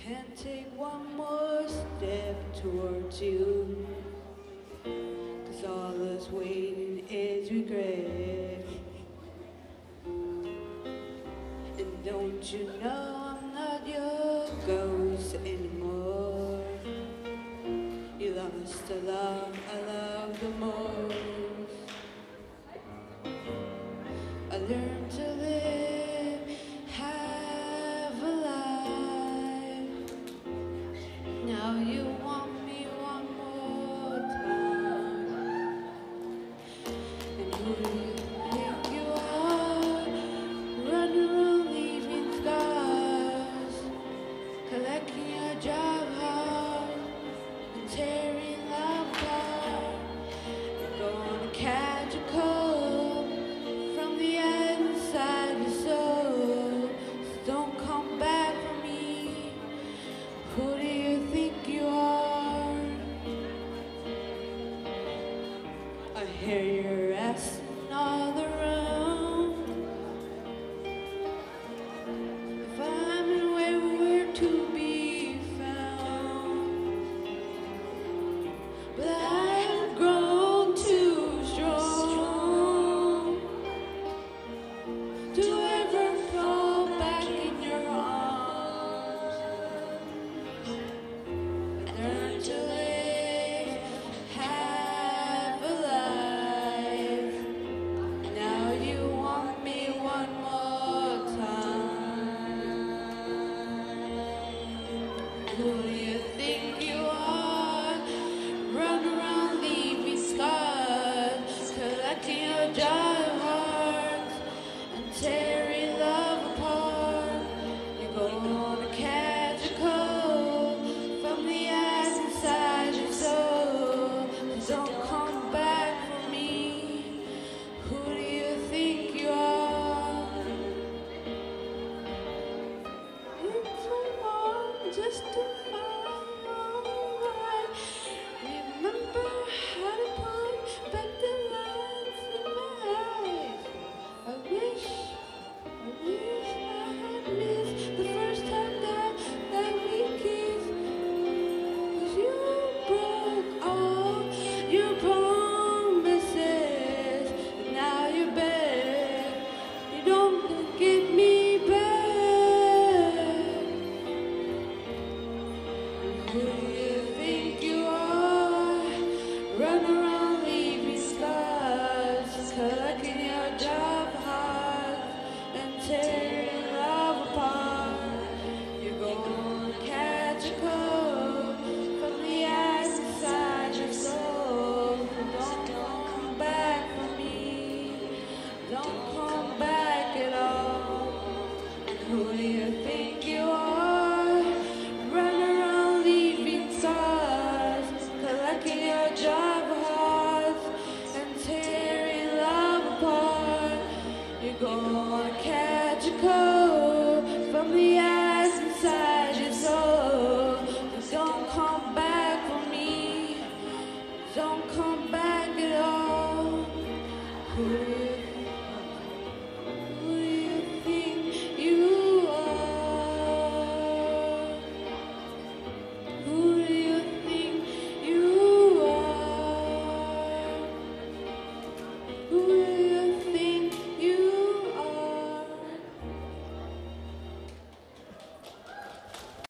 Can't take one more step towards you, 'cause all that's waiting is regret. And don't you know I'm not your ghost anymore? You lost the love I love the most. I learned to live, have a life. Now you want me one more time. And who do you think you are? Running around leaving scars, collecting your job heart and tearing love apart. You're gonna catch a cold from the inside your soul. So don't come back for me. Who do you think you are? I hear you're asking all around if I'm anywhere to be found, but I have grown too strong to ever fall back in your arms. Learn to live, have a life. Now you want me one more time. Who do you think you are? Run around leaving scars, collecting your dry hearts and tearing love apart. You're gonna catch a cold from the eyes inside your soul. Don't come back for me. Who do you think you are? It's so long just to find right. Remember how to put back the lines in my eyes. I wish I had missed the first time that we kissed. 'Cause you broke all your promises, and now you're back. You don't get me back. Who do